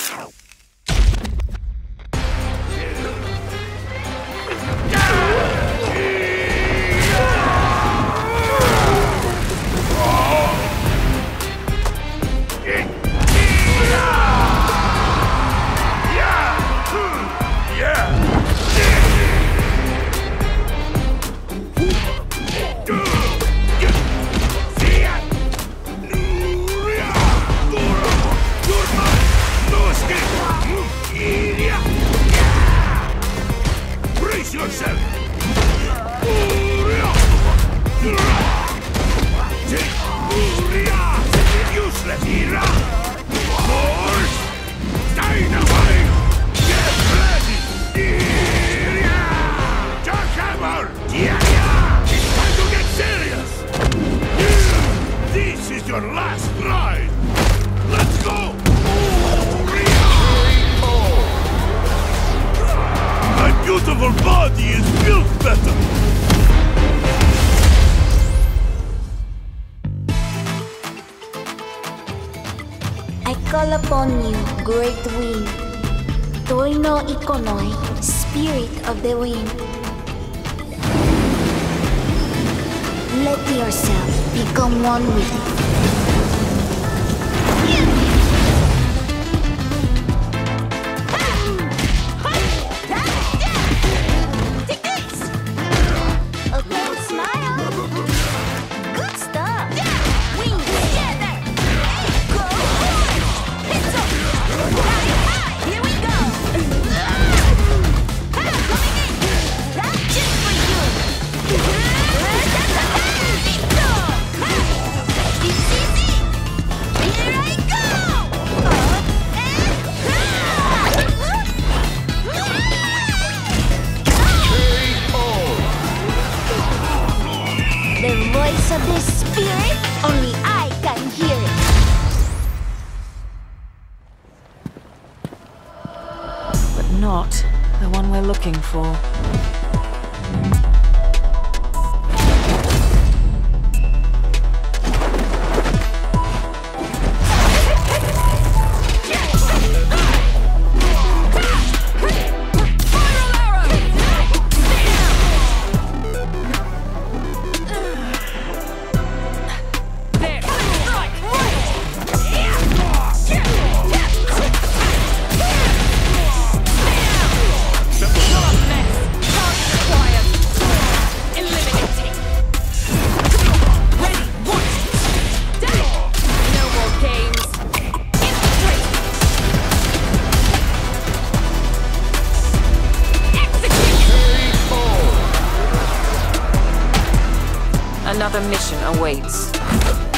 I call upon you, great wind. Toi no ikonoi, spirit of the wind. Let yourself become one with it. Of this spirit, only I can hear it. But not the one we're looking for. Another mission awaits.